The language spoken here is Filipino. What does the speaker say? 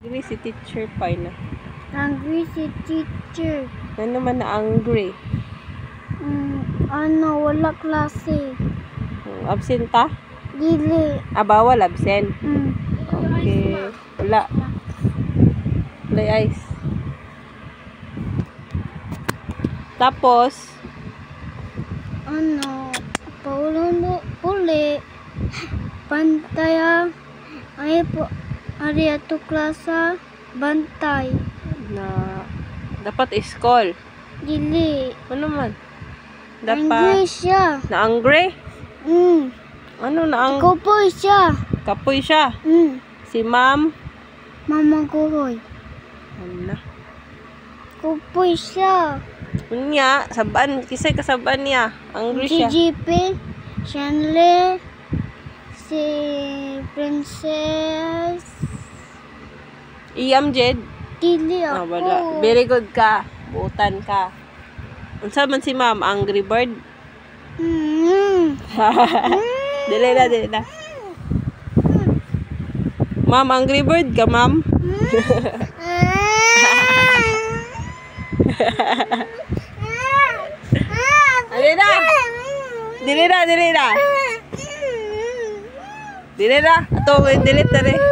Angry si teacher pa na. Angry si teacher. Ano naman na angry? Wala klase. Absent ta? Dili. Bawal absent. Okay. Wala. Play ice. Tapos, uli. Pantaya. Ay po. Ari ato klasa. Bantay. na dapat school. Dili. Ano man? Angry siya. Na angry? Ano na ang Kupoy siya. kapoy siya? Si ma'am? Mama Kuhoy. Ano? Kupoy siya. Unya, saban, kisay kasaban niya. Angry siya. Si GP. Shanle. Si Princess. Iyam Jed. Dili ako. Wala. Very good ka. Buutan ka. Unsa man si ma'am? Angry bird? Dili na. Ma'am, angry bird ka, ma'am? Dili na. Dili na. Ato, delete na rin.